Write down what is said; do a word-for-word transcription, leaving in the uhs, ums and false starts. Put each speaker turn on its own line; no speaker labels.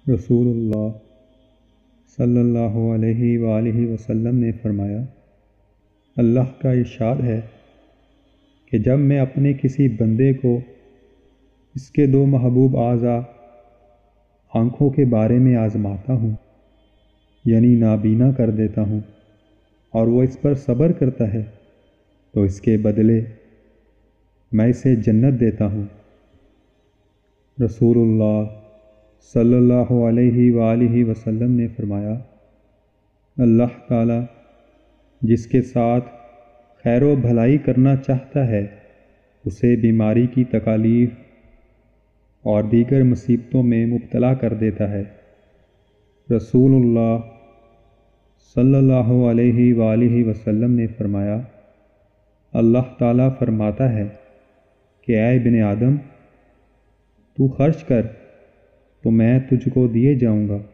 رسول اللہ صلی اللہ علیہ وآلہ وسلم نے فرمایا، اللہ کا ارشاد ہے کہ جب میں اپنے کسی بندے کو اس کے دو محبوب اعضاء آنکھوں کے بارے میں آزماتا ہوں، یعنی نابینا کر دیتا ہوں، اور وہ اس پر صبر کرتا ہے تو اس کے بدلے میں اسے جنت دیتا ہوں۔ رسول اللہ صلی اللہ علیہ وآلہ وسلم نے فرمایا، اللہ تعالیٰ جس کے ساتھ خیر و بھلائی کرنا چاہتا ہے اسے بیماری کی تکالیف اور دیگر مصیبتوں میں مبتلا کر دیتا ہے۔ رسول اللہ صلی اللہ علیہ وآلہ وسلم نے فرمایا، اللہ تعالیٰ فرماتا ہے کہ اے ابن آدم، تو خرچ کر تو میں تجھ کو دیے جاؤں گا۔